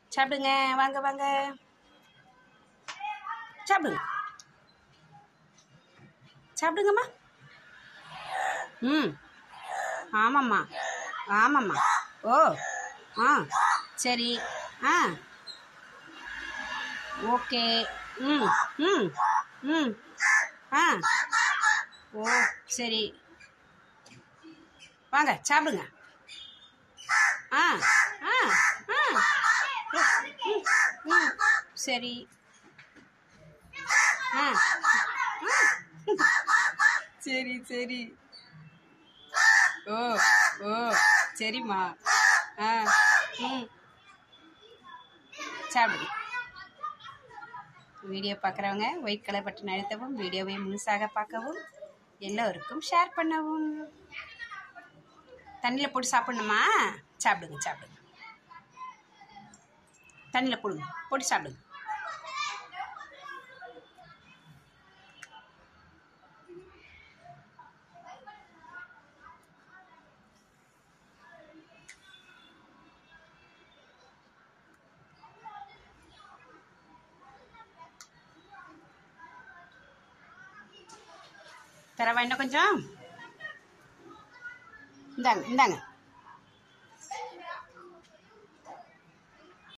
சாப்பிடுங்க. வாங்க வாங்க சாப்பிடுங்க. சாப்பிடுங்கம்மா. ம் ஆமாம்மா. ஆமாம்மா. ஓ ஆ சரி. ஆ ஓகே. ம் ம் ம் ஆ ஓ சரி. வாங்க சாப்பிடுங்க. ஆ ஆ ஆ ம் ம் சரி. ஆ சரி சரி. ஓ ஓ சரிம்மா. ஆ ம் சாப்பிடுங்க. வீடியோ பார்க்குறவங்க ஒயிட் கலர் பட்டன் அழுத்தவும், வீடியோவை முழுசாக பார்க்கவும், எல்லோருக்கும் ஷேர் பண்ணவும். தண்ணியில் போட்டு சாப்பிட்ணுமா? சாப்பிடுங்க சாப்பிடுங்க. தண்ணியில் போடுங்க, போட்டு சாப்பிடுங்க. தரவா இன்னும் கொஞ்சம்? இந்தாங்க இந்தாங்க.